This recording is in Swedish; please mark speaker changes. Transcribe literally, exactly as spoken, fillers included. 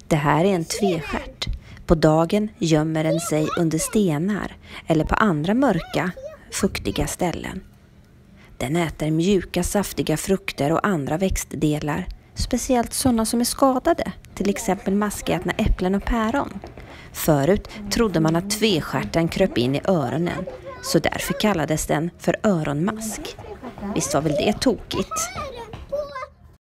Speaker 1: Det här är en tvestjärt. På dagen gömmer den sig under stenar eller på andra mörka, fuktiga ställen. Den äter mjuka, saftiga frukter och andra växtdelar, speciellt sådana som är skadade, till exempel maskätna äpplen och päron. Förut trodde man att tvestjärten kröp in i öronen, så därför kallades den för öronmask. Visst var väl det tokigt?